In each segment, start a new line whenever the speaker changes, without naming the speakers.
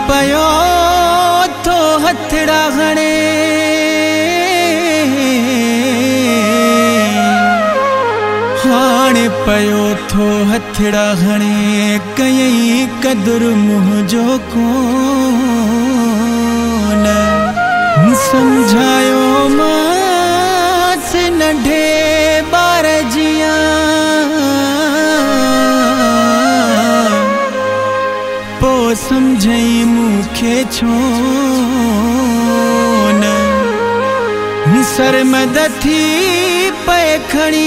पयो थो हथड़ा हणे हाणे पयो थो हथड़ा हणे कयई कदुर मुंहिंजो कोन समझायो मास नंढे ॿार जियां पो समझई मूंखे छो न सरमद थी पे खणी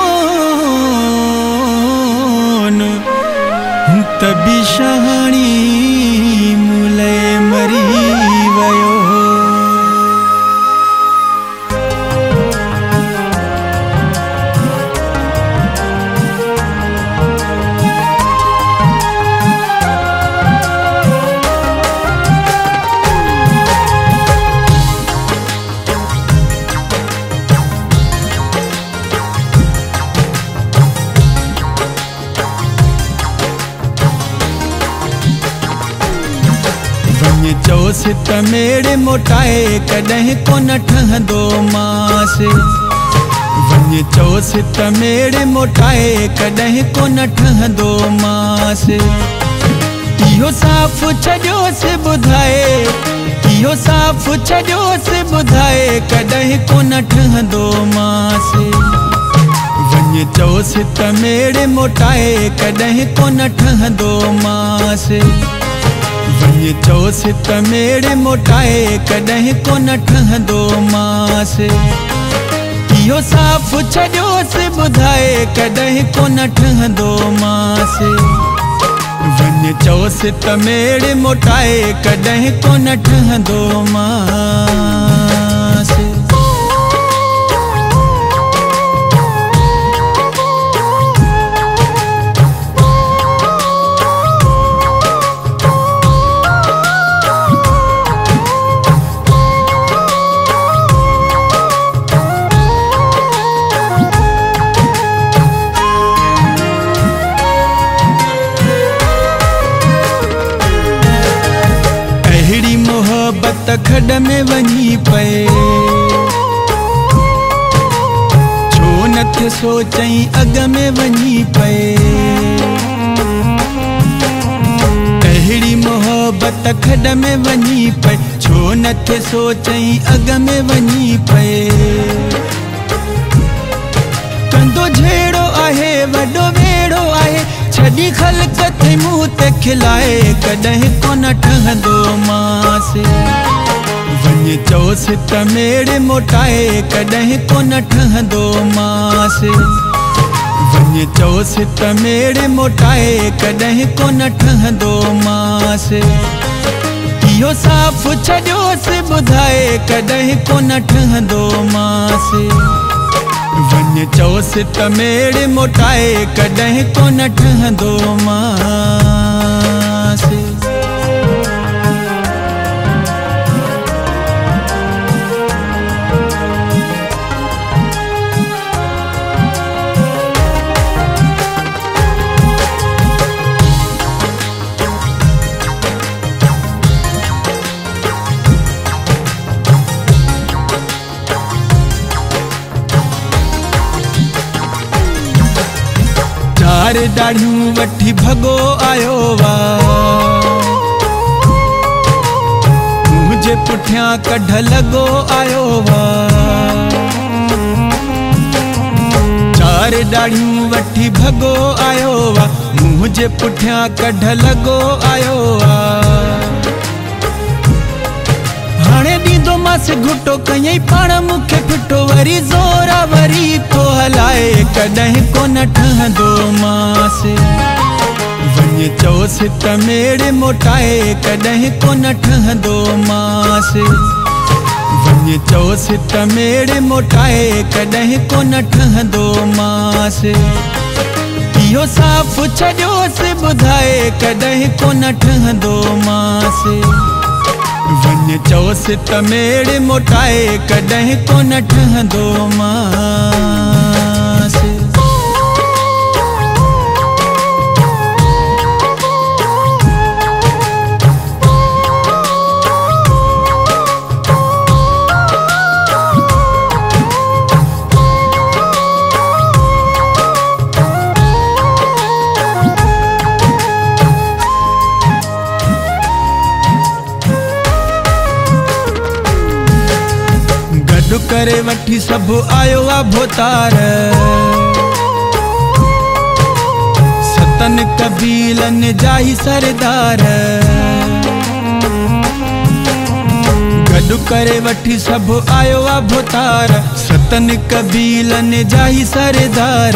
सोन तभी शहाणी मुले मरी वयो चोस तमेड़े मोटाए कॾहिं कोन ठहंदो मास वञ चोस तमेड़े मोटाए कॾहिं कोन ठहंदो मास इहो साफ़ छॾियोसि ॿुधाए इहो साफ़ छॾियोसि ॿुधाए कॾहिं कोन ठहंदो मास वञ चोस तमेड़े मोटाए कॾहिं कोन ठहंदो मास वञ चोस तमेड़े मोटाए कॾहिं कोन ठहंदो मास इहो साफ़ छॾियोसि ॿुधाए कॾहिं कोन ठहंदो मास वञ चोस तमेड़े मोटाए कॾहिं कोन ठहंदो मास मोहब्बत खड में वञी पए छो न थे सोचई अग में वञी पए अहिड़ी मोहब्बत खड में वञी पए छो न थे सोचई अग में वञी पए कंदो झेड़ो आहे वॾो वेड़ो आहे छॾी ख़ल्क़ थे मुंह ते खिलाए कॾहिं कोन ठहंदो मास वञ चोस तमेड़े मोटाए कॾहिं कोन ठहंदो मास वञ चोस तमेड़े मोटाए कॾहिं कोन ठहंदो मास इहो साफ़ छॾियोसि ॿुधाए कॾहिं कोन ठहंदो मास वञ चोस तमेड़े मोटाए कॾहिं कोन ठहंदो मास चार दाढ़ियूं वठी भगो आयो वा मुंहिंजे पुठियां कढ लॻो आयो वा चार दाढ़ियूं वठी भगो आयो वा मुंहिंजे पुठियां कढ लॻो आयो वा हाणे ॾींदो मास घुटो कयई पाण मूंखे फिटो वरी ज़ोरा वरी तो हलाए कॾहिं कोन ठहंदो मास वञ चोस तमेड़े मोटाए कॾहिं कोन ठहंदो मास वञ चोस तमेड़े मोटाए कॾहिं कोन ठहंदो मास इहो साफ़ छॾियोसि ॿुधाए कॾहिं कोन ठहंदो मास वञ चोस तमेड़े मोटाए कॾहिं कोन ठहंदो मास करे वठी सब आयो आ भोतार। सतन कबीलन जाई सरदार। गॾु करे वठी सब आयो आ भोतार। सतन कबीलन जाई सरदार।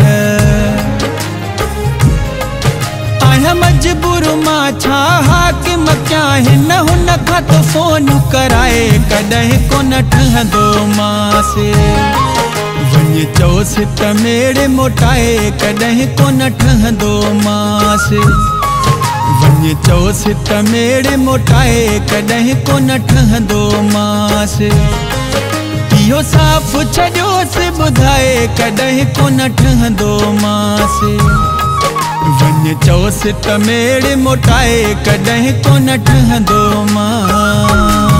आया मजबूर मां छा हाकिम क्या हिन हुन खां तो फोन कराए कॾहिं कोन ठहंदो मांसे। वञ चओसि त मेड़े मोटाए कॾहिं कोन ठहंदो मांसे। वञ चओसि त मेड़े मोटाए कॾहिं कोन ठहंदो मांसे। इहो साफ़ छॾियोसि ॿुधाए कॾहिं कोन ठहंदो मांसे। वञ चओसि त मेड़े मोटाए कॾहिं कोन ठहंदो मां।